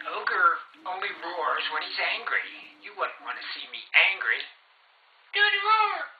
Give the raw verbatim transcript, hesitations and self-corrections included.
Ogre only roars when he's angry. You wouldn't want to see me angry. Good roar!